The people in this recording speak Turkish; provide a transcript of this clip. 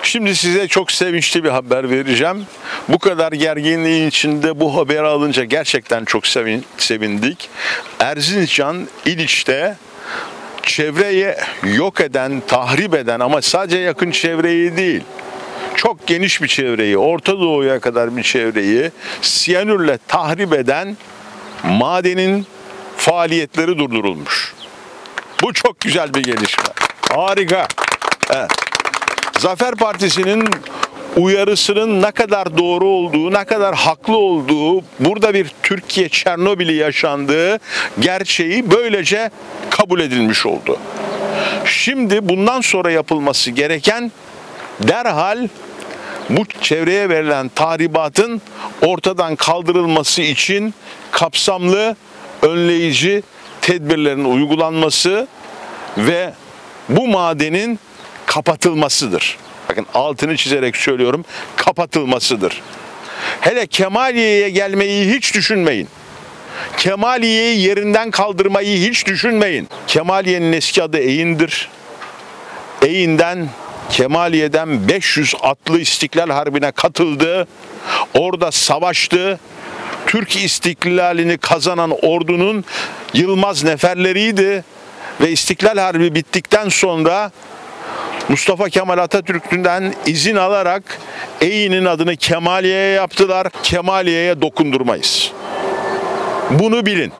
Şimdi size çok sevinçli bir haber vereceğim. Bu kadar gerginliğin içinde bu haberi alınca gerçekten çok sevindik. Erzincan İliç'te çevreyi yok eden, tahrip eden ama sadece yakın çevreyi değil, çok geniş bir çevreyi, Orta Doğu'ya kadar bir çevreyi siyanürle tahrip eden madenin faaliyetleri durdurulmuş. Bu çok güzel bir gelişme. Harika. Evet. Zafer Partisi'nin uyarısının ne kadar doğru olduğu, ne kadar haklı olduğu, burada bir Türkiye Çernobil'i yaşandığı gerçeği böylece kabul edilmiş oldu. Şimdi bundan sonra yapılması gereken derhal bu çevreye verilen tahribatın ortadan kaldırılması için kapsamlı, önleyici tedbirlerin uygulanması ve bu madenin kapatılmasıdır. Bakın altını çizerek söylüyorum, kapatılmasıdır. Hele Kemaliye'ye gelmeyi hiç düşünmeyin. Kemaliye'yi yerinden kaldırmayı hiç düşünmeyin. Kemaliye'nin eski adı Eğin'dir. Eğin'den, Kemaliye'den 500 atlı İstiklal Harbi'ne katıldı. Orada savaştı. Türk istiklalini kazanan ordunun Yılmaz neferleriydi. Ve İstiklal Harbi bittikten sonra Mustafa Kemal Atatürk'ten izin alarak Eğin'in adını Kemaliye'ye yaptılar. Kemaliye'ye dokundurmayız. Bunu bilin.